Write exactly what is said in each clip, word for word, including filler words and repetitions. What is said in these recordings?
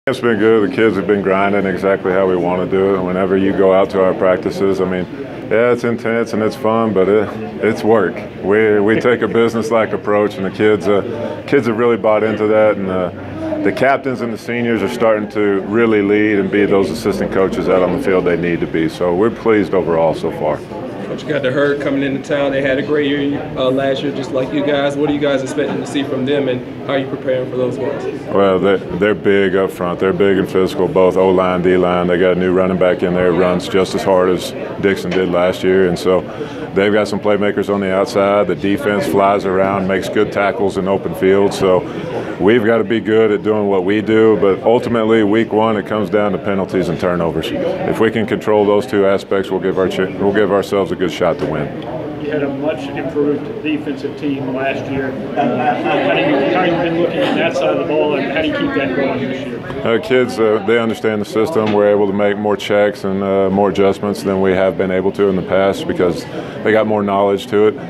It's been good. The kids have been grinding exactly how we want to do it. Whenever you go out to our practices, I mean, yeah, it's intense and it's fun, but it, it's work. We we take a business-like approach, and the kids uh, kids have really bought into that. And uh, the captains and the seniors are starting to really lead and be those assistant coaches out on the field they need to be. So we're pleased overall so far. Coach, you got the Herd coming into town. They had a great year uh, last year, just like you guys. What are you guys expecting to see from them, and how are you preparing for those guys? Well, they're, they're big up front. They're big and physical, both O-line, D-line. They got a new running back in there who runs just as hard as Dixon did last year, and so they've got some playmakers on the outside. The defense flies around, makes good tackles in open field. So we've got to be good at doing what we do, but ultimately, week one, it comes down to penalties and turnovers. If we can control those two aspects, we'll give our we'll give ourselves a good shot to win. You had a much improved defensive team last year. Uh, how, do you, how have you been looking at that side of the ball, and how do you keep that going this year? Uh, kids, uh, they understand the system. We're able to make more checks and uh, more adjustments than we have been able to in the past because they got more knowledge to it.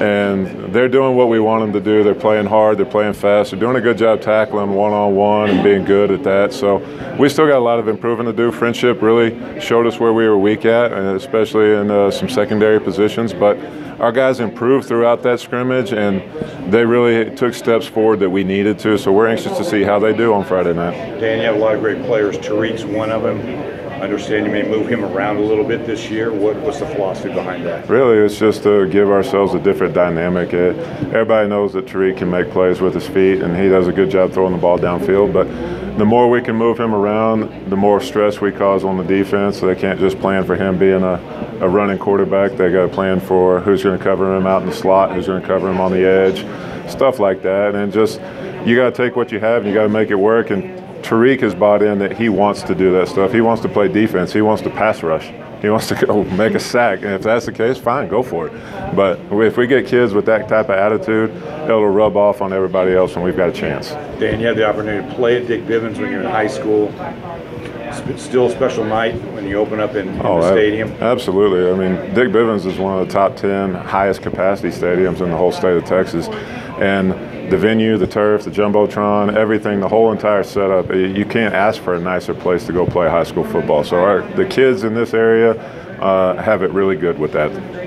And they're doing what we want them to do. They're playing hard, they're playing fast, they're doing a good job tackling one-on-one and being good at that. So we still got a lot of improving to do. Friendship really showed us where we were weak at, and especially in uh, some secondary positions. But our guys improved throughout that scrimmage, and they really took steps forward that we needed to. So we're anxious to see how they do on Friday night. Dan, you have a lot of great players. Tariq's one of them. I understand you may move him around a little bit this year. What, what's the philosophy behind that? Really, it's just to give ourselves a different dynamic. It, everybody knows that Tariq can make plays with his feet, and he does a good job throwing the ball downfield. But the more we can move him around, the more stress we cause on the defense. So they can't just plan for him being a, a running quarterback. They got to plan for who's going to cover him out in the slot, who's going to cover him on the edge, stuff like that. And just you got to take what you have and you got to make it work. And Tariq has bought in that he wants to do that stuff. He wants to play defense. He wants to pass rush. He wants to go make a sack. And if that's the case, fine, go for it. But if we get kids with that type of attitude, it'll rub off on everybody else when we've got a chance. Dan, you had the opportunity to play at Dick Bivens when you were in high school. Still a special night when you open up in, in oh, the stadium? Absolutely. I mean, Dick Bivens is one of the top ten highest capacity stadiums in the whole state of Texas. And the venue, the turf, the Jumbotron, everything, the whole entire setup, you can't ask for a nicer place to go play high school football. So our, the kids in this area uh, have it really good with that.